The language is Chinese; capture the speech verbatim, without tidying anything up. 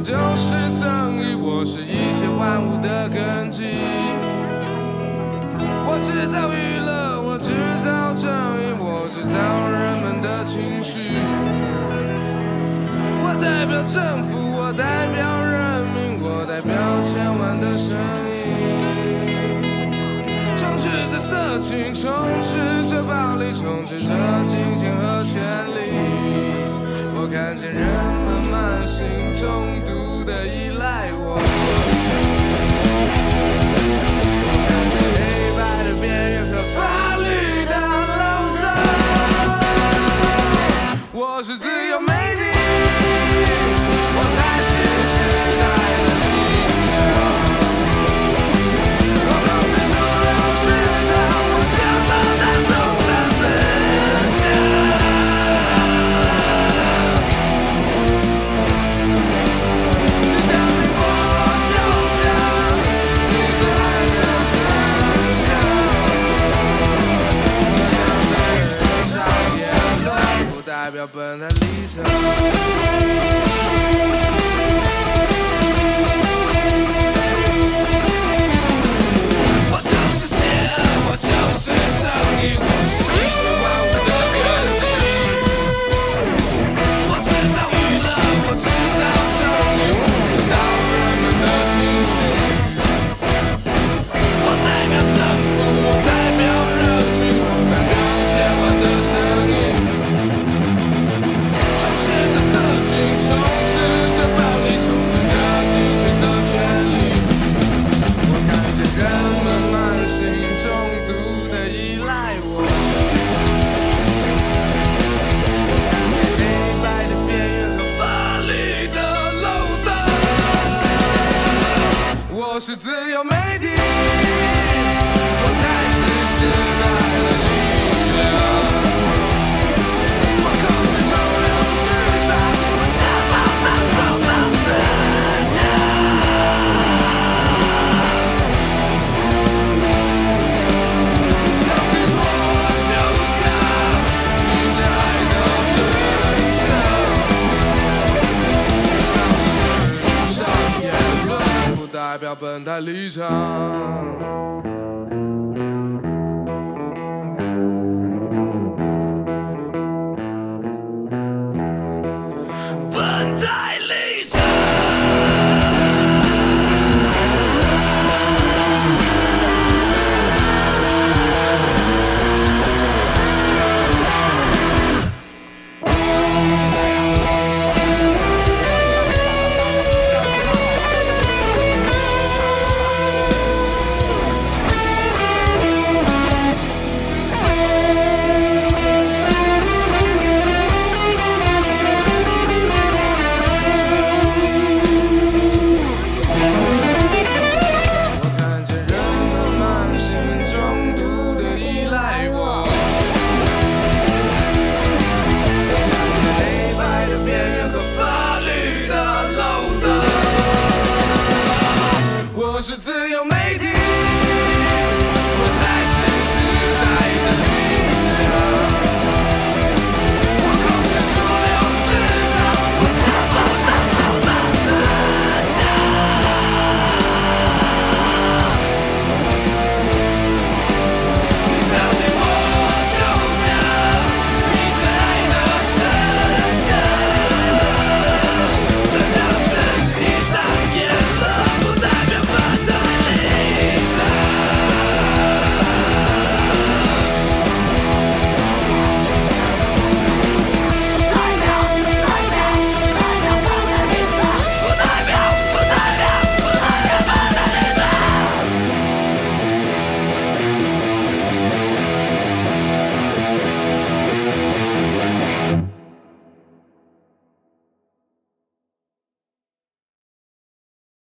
就是正义，我是一切万物的根基。我制造娱乐，我制造正义，我制造人们的情绪。我代表政府，我代表人民，我代表千万的声音。充斥着色情，充斥着暴力，充斥着金钱和权力。我看见人们慢性中毒的依赖我，我看见黑白的边缘和法律的漏洞。我是自由媒体，我才是时代的力量。我控制主流市场，我掌握大众的思想。代表本台立场。我就是邪恶，我就是正义，我是一切万物的根基。我制造娱乐，我制造正义，我制造人们的情绪。我代表政府，我代表人民，我代表千万的声音。充斥着暴力，充斥着金钱的权利。我看见人们慢性中毒的依赖我，我看见黑白的边缘和法律的漏洞。我是自由媒体，我才是时代的力量。代表本台立场。